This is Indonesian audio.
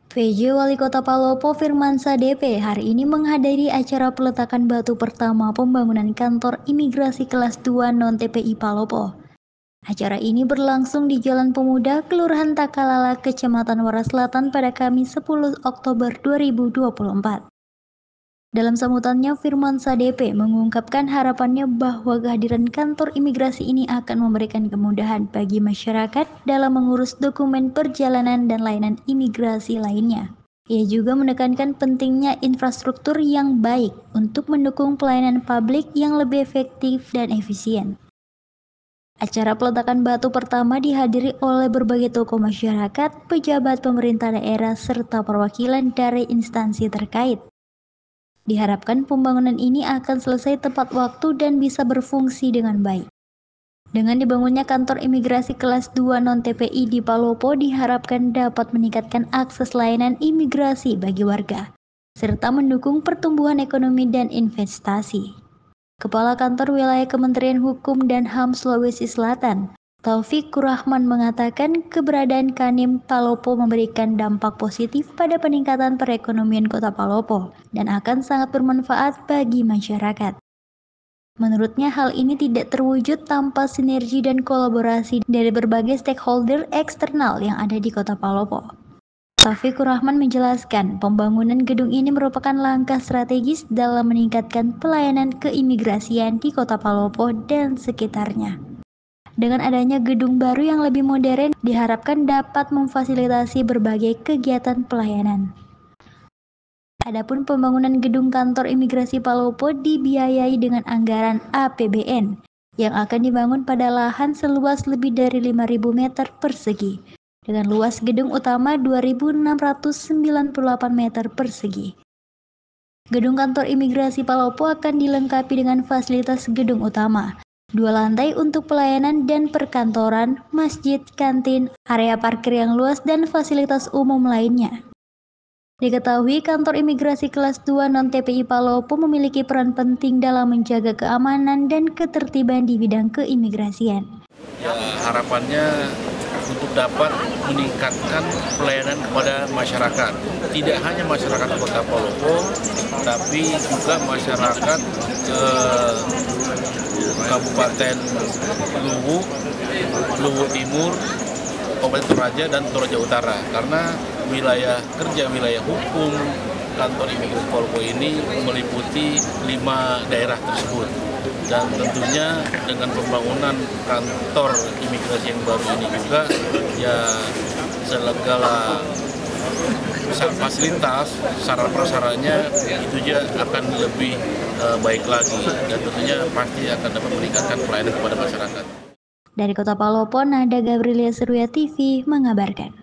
VJ Wali Kota Palopo Firmansyah DP hari ini menghadiri acara peletakan batu pertama pembangunan kantor imigrasi kelas 2 non-TPI Palopo. Acara ini berlangsung di Jalan Pemuda, Kelurahan Takalala, Kecamatan Waras Selatan pada Kamis 10 Oktober 2024. Dalam sambutannya, Firmansyah DP mengungkapkan harapannya bahwa kehadiran kantor imigrasi ini akan memberikan kemudahan bagi masyarakat dalam mengurus dokumen perjalanan dan layanan imigrasi lainnya. Ia juga menekankan pentingnya infrastruktur yang baik untuk mendukung pelayanan publik yang lebih efektif dan efisien. Acara peletakan batu pertama dihadiri oleh berbagai tokoh masyarakat, pejabat pemerintah daerah, serta perwakilan dari instansi terkait. Diharapkan pembangunan ini akan selesai tepat waktu dan bisa berfungsi dengan baik. Dengan dibangunnya kantor imigrasi kelas 2 non-TPI di Palopo diharapkan dapat meningkatkan akses layanan imigrasi bagi warga, serta mendukung pertumbuhan ekonomi dan investasi. Kepala Kantor Wilayah Kementerian Hukum dan HAM Sulawesi Selatan, Taufikur Rahman mengatakan keberadaan Kanwil Palopo memberikan dampak positif pada peningkatan perekonomian Kota Palopo dan akan sangat bermanfaat bagi masyarakat. Menurutnya hal ini tidak terwujud tanpa sinergi dan kolaborasi dari berbagai stakeholder eksternal yang ada di Kota Palopo. Taufikur Rahman menjelaskan pembangunan gedung ini merupakan langkah strategis dalam meningkatkan pelayanan keimigrasian di Kota Palopo dan sekitarnya. Dengan adanya gedung baru yang lebih modern, diharapkan dapat memfasilitasi berbagai kegiatan pelayanan. Adapun pembangunan gedung kantor imigrasi Palopo dibiayai dengan anggaran APBN yang akan dibangun pada lahan seluas lebih dari 5.000 meter persegi, dengan luas gedung utama 2.698 meter persegi. Gedung kantor imigrasi Palopo akan dilengkapi dengan fasilitas gedung utama, 2 lantai untuk pelayanan dan perkantoran, masjid, kantin, area parkir yang luas, dan fasilitas umum lainnya. Diketahui kantor imigrasi kelas 2 non-TPI Palopo memiliki peran penting dalam menjaga keamanan dan ketertiban di bidang keimigrasian. Ya, harapannya untuk dapat meningkatkan pelayanan kepada masyarakat. Tidak hanya masyarakat Kota Palopo, tapi juga masyarakat Kabupaten Luwu Timur, Kabupaten Toraja, dan Toraja Utara. Karena wilayah kerja, wilayah hukum kantor imigrasi Palopo ini meliputi 5 daerah tersebut. Dan tentunya dengan pembangunan kantor imigrasi yang baru ini juga, ya segala fasilitas, sarana prasarannya itu juga akan lebih baik lagi, dan tentunya pasti akan dapat meningkatkan pelayanan kepada masyarakat. Dari Kota Palopo, Nada Gabriela Seruya TV mengabarkan.